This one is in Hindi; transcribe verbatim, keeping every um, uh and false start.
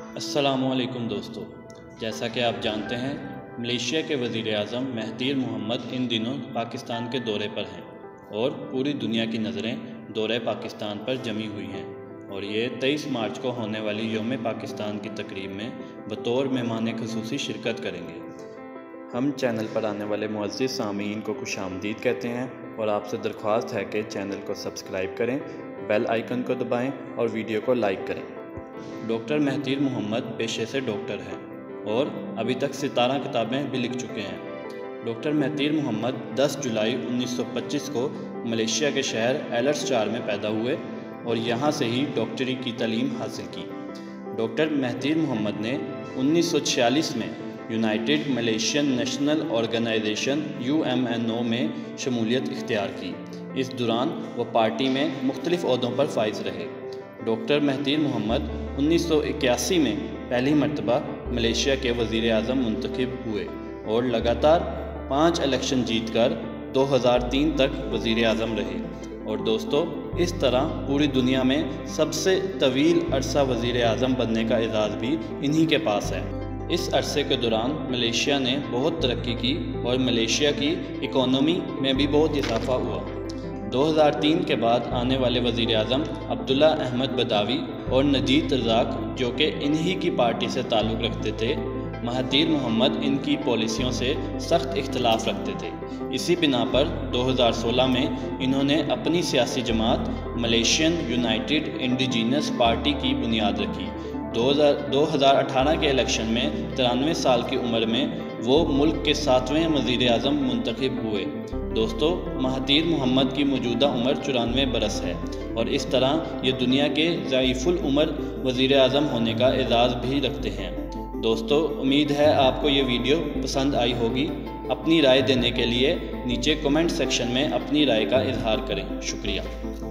अस्सलामुअलैकुम दोस्तों, जैसा कि आप जानते हैं मलेशिया के वज़ीर आज़म महातीर मोहम्मद इन दिनों पाकिस्तान के दौरे पर हैं और पूरी दुनिया की नज़रें दौरे पाकिस्तान पर जमी हुई हैं और ये तेईस मार्च को होने वाली यौम पाकिस्तान की तकरीब में बतौर मेहमान ख़ुसूसी शिरकत करेंगे। हम चैनल पर आने वाले मुअज़्ज़िज़ सामीन को खुशामदीद कहते हैं और आपसे दरख्वास्त है कि चैनल को सब्सक्राइब करें, बेल आइकन को दबाएं और वीडियो को लाइक करें। डॉक्टर महातीर मोहम्मद पेशे से डॉक्टर हैं और अभी तक सत्रह किताबें भी लिख चुके हैं। डॉक्टर महातीर मोहम्मद दस जुलाई उन्नीस सौ पच्चीस को मलेशिया के शहर एलर्ट्सचार में पैदा हुए और यहाँ से ही डॉक्टरी की तालीम हासिल की। डॉक्टर महातीर मोहम्मद ने उन्नीस सौ छियालीस में United Malaysian National Organisation U M N O में शमूलियत इख्तियार की। इस दौरान वो पार्टी में मुख्तलिफ़ ओहदों पर फाइज रहे। डॉक्टर महातीर मोहम्मद उन्नीस सौ इक्यासी में पहली मरतबा मलेशिया के वज़ीर आज़म मुंतखब हुए और लगातार पाँच इलेक्शन जीतकर दो हज़ार तीन तक वज़ीर आज़म रहे। और दोस्तों, इस तरह पूरी दुनिया में सबसे तवील अरसा वज़ीर आज़म बनने का एजाज़ भी इन्हीं के पास है। इस अरसे के दौरान मलेशिया ने बहुत तरक्की की और मलेशिया की इकोनॉमी में भी बहुत इजाफा हुआ। दो हज़ार तीन के बाद आने वाले वज़ीर आज़म अब्दुल्ला अहमद बदावी और नजीद रज़ाक, जो कि इन्हीं की पार्टी से ताल्लुक़ रखते थे, महातीर मोहम्मद इनकी पॉलिसियों से सख्त इख्तलाफ रखते थे। इसी बिना पर दो हज़ार सोलह में इन्होंने अपनी सियासी जमात मलेशियन यूनाइटेड इंडिजीनस पार्टी की बुनियाद रखी। दो हज़ार अठारह के इलेक्शन में तिरानवे साल की उम्र में वो मुल्क के सातवें वज़ीर आज़म मुंतखब हुए। दोस्तों, महातीर मोहम्मद की मौजूदा उम्र चौरानवे बरस है और इस तरह ये दुनिया के ज़ईफ़ुल उम्र वज़ीर आज़म होने का एजाज़ भी रखते हैं। दोस्तों, उम्मीद है आपको ये वीडियो पसंद आई होगी। अपनी राय देने के लिए नीचे कमेंट सेक्शन में अपनी राय का इजहार करें। शुक्रिया।